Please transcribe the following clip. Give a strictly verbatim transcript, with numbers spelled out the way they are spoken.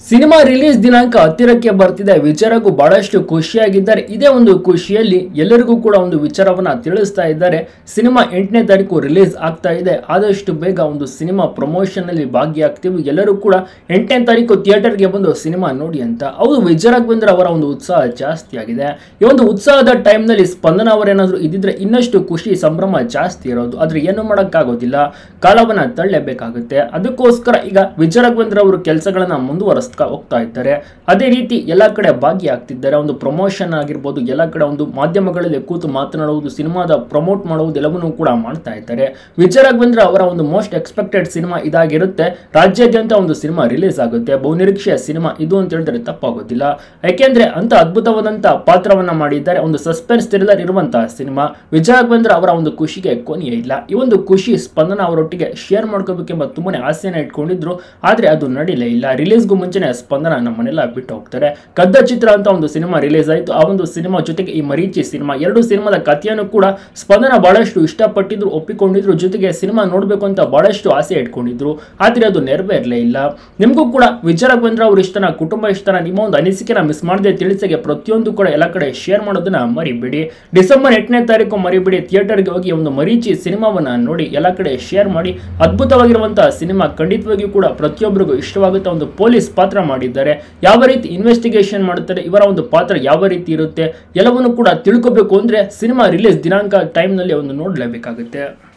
Cinema release ದಿನಾಂಕ ಹತ್ತಿರಕ್ಕೆ ಬರ್ತಿದೆ. ವಿಚಾರಕ್ಕೂ ಬಹಳಷ್ಟು ಖುಷಿಯಾಗಿದ್ದಾರೆ. ಇದೇ ಒಂದು ಖುಷಿಯಲ್ಲಿ ಎಲ್ಲರಿಗೂ ಕೂಡ ಒಂದು ವಿಚಾರವನ್ನ ತಿಳಿಸ್ತಾ ಇದ್ದಾರೆ. ಸಿನಿಮಾ ಎಂಟನೇ ತಾರೀಕು ರಿಲೀಸ್ ಆಗ್ತಾ ಇದೆ. ಆದಷ್ಟು ಬೇಗ ಒಂದು ಸಿನಿಮಾ ಪ್ರಮೋಷನ್ ಅಲ್ಲಿ ಭಾಗಿಯಾಗ್ತೀವಿ. ಎಲ್ಲರೂ ಕೂಡ ಎಂಟನೇ ತಾರೀಕು ಥಿಯೇಟರ್ಗೆ ಬಂದು ಸಿನಿಮಾ ನೋಡಿ ಅಂತ. ಹೌದು, ವಿಜಯ ರಾಘವೇಂದ್ರ ಅವರ ಒಂದು ಉತ್ಸಾಹ ಜಾಸ್ತಿ ಆಗಿದೆ. ಈ ಒಂದು ಉತ್ಸಾಹದ ಟೈಮ್ ನಲ್ಲಿ ಸ್ಪಂದನ ಅವರೇನಾದ್ರೂ ಇದ್ದಿದ್ರೆ ಇನ್ನಷ್ಟು ಖುಷಿ ಸಂಭ್ರಮ ಜಾಸ್ತಿ ಇರೋದು. ಆದ್ರೆ ಏನು ಮಾಡೋಕ್ಕಾಗೋದಿಲ್ಲ, ಕಾಲವನ್ನ ತಳ್ಳಲೇಬೇಕಾಗುತ್ತೆ. ಅದಕ್ಕೋಸ್ಕರ ಈಗ ವಿಜಯ ರಾಘವೇಂದ್ರ ಅವರು ಕೆಲಸಗಳನ್ನ ಮುಂದುವರಿಸ್ತಾ ಹೋಗ್ತಾ ಇದ್ದಾರೆ. ಅದೇ ರೀತಿ ಎಲ್ಲಾ ಕಡೆ ಭಾಗಿಯಾಗ್ತಿದ್ದಾರೆ. ಒಂದು ಪ್ರಮೋಷನ್ ಆಗಿರ್ಬೋದು, ಎಲ್ಲ ಕಡೆ ಒಂದು ಮಾಧ್ಯಮಗಳಲ್ಲಿ ಕೂತು ಮಾತನಾಡುವುದು, ಸಿನಿಮಾದ ಪ್ರಮೋಟ್ ಮಾಡುವುದು ಎಲ್ಲವನ್ನೂ ಕೂಡ ಮಾಡ್ತಾ ಇದ್ದಾರೆ. ವಿಜಯ ರಾಘವೇಂದ್ರ ಅವರ ಒಂದು ಮೋಸ್ಟ್ ಎಕ್ಸ್ಪೆಕ್ಟೆಡ್ ಸಿನಿಮಾ ಇದಾಗಿರುತ್ತೆ. ರಾಜ್ಯಾದ್ಯಂತ ಒಂದು ಸಿನಿಮಾ ರಿಲೀಸ್ ಆಗುತ್ತೆ. ಬಹುನಿರೀಕ್ಷೆಯ ಸಿನಿಮಾ ಇದು ಅಂತ ಹೇಳಿದ್ರೆ ತಪ್ಪಾಗೋದಿಲ್ಲ. ಯಾಕೆಂದ್ರೆ ಅಂತ ಅದ್ಭುತವಾದಂತ ಪಾತ್ರವನ್ನ ಮಾಡಿದ್ದಾರೆ. ಒಂದು ಸಸ್ಪೆನ್ಸ್ ಥ್ರಿಲ್ಲರ್ ಇರುವಂತಹ ಸಿನಿಮಾ. ವಿಜಯ ರಾಘವೇಂದ್ರ ಅವರ ಒಂದು ಖುಷಿಗೆ ಕೊನೆಯೇ ಇಲ್ಲ. ಈ ಒಂದು ಖುಷಿ ಸ್ಪಂದನ ಅವರೊಟ್ಟಿಗೆ ಶೇರ್ ಮಾಡ್ಕೋಬೇಕೆಂಬ ತುಂಬಾನೇ ಆಸೆಯನ್ನ ಇಟ್ಕೊಂಡಿದ್ರು. ಆದ್ರೆ ಅದು ನಡೀಲೇ ಇಲ್ಲ. ರಿಲೀಸ್ಗೂ ಮುಂಚೆ ಸ್ಪಂದನ ನಮ್ಮನ್ನೆಲ್ಲ ಬಿಟ್ಟು ಹೋಗ್ತಾರೆ. ಕದ್ದ ಚಿತ್ರ ಅಂತ ಒಂದು ಸಿನಿಮಾ ರಿಲೀಸ್ ಆಯಿತು. ಆ ಒಂದು ಸಿನಿಮಾ ಜೊತೆಗೆ ಈ ಮರೀಚಿ ಸಿನಿಮಾ, ಎರಡು ಸಿನಿಮಾದ ಕಥೆಯನ್ನು ಕೂಡ ಸ್ಪಂದನ ಬಹಳಷ್ಟು ಇಷ್ಟಪಟ್ಟಿದ್ರು, ಒಪ್ಪಿಕೊಂಡಿದ್ರು. ಜೊತೆಗೆ ಸಿನಿಮಾ ನೋಡ್ಬೇಕು ಅಂತ ಬಹಳಷ್ಟು ಆಸೆ ಇಟ್ಕೊಂಡಿದ್ರು. ಆದ್ರೆ ಅದು ನೆರವೇರಲೇ ಇಲ್ಲ. ನಿಮಗೂ ಕೂಡ ವಿಜಯ ರಾಘವೇಂದ್ರ ಅವ್ರ ಇಷ್ಟನ, ಕುಟುಂಬ ಇಷ್ಟನ, ನಿಮ್ಮ ಒಂದು ಅನಿಸಿಕೆನ ಮಿಸ್ ಮಾಡದೆ ತಿಳಿಸಿಗೆ ಪ್ರತಿಯೊಂದು ಕೂಡ ಎಲ್ಲ ಕಡೆ ಶೇರ್ ಮಾಡೋದನ್ನ ಮರಿಬೇಡಿ. ಡಿಸೆಂಬರ್ ಎಂಟನೇ ತಾರೀಕು ಮರಿಬೇಡಿ. ಥಿಯೇಟರ್ಗೆ ಹೋಗಿ ಒಂದು ಮರೀಚಿ ಸಿನಿಮಾವನ್ನ ನೋಡಿ, ಎಲ್ಲ ಕಡೆ ಶೇರ್ ಮಾಡಿ. ಅದ್ಭುತವಾಗಿರುವಂತಹ ಸಿನಿಮಾ, ಖಂಡಿತವಾಗಿಯೂ ಕೂಡ ಪ್ರತಿಯೊಬ್ಬರಿಗೂ ಇಷ್ಟವಾಗುತ್ತಾ ಒಂದು ಪೊಲೀಸ್ ಪಾತ್ರ ಮಾಡಿದ್ದಾರೆ. ಯಾವ ರೀತಿ ಇನ್ವೆಸ್ಟಿಗೇಷನ್ ಮಾಡುತ್ತಾರೆ, ಇವರ ಒಂದು ಪಾತ್ರ ಯಾವ ರೀತಿ ಇರುತ್ತೆ, ಎಲ್ಲವನ್ನು ಕೂಡ ತಿಳ್ಕೋಬೇಕು ಅಂದ್ರೆ ಸಿನಿಮಾ ರಿಲೀಸ್ ದಿನಾಂಕ ಟೈಮ್ ನಲ್ಲಿ ಒಂದು ನೋಡಲೇಬೇಕಾಗುತ್ತೆ.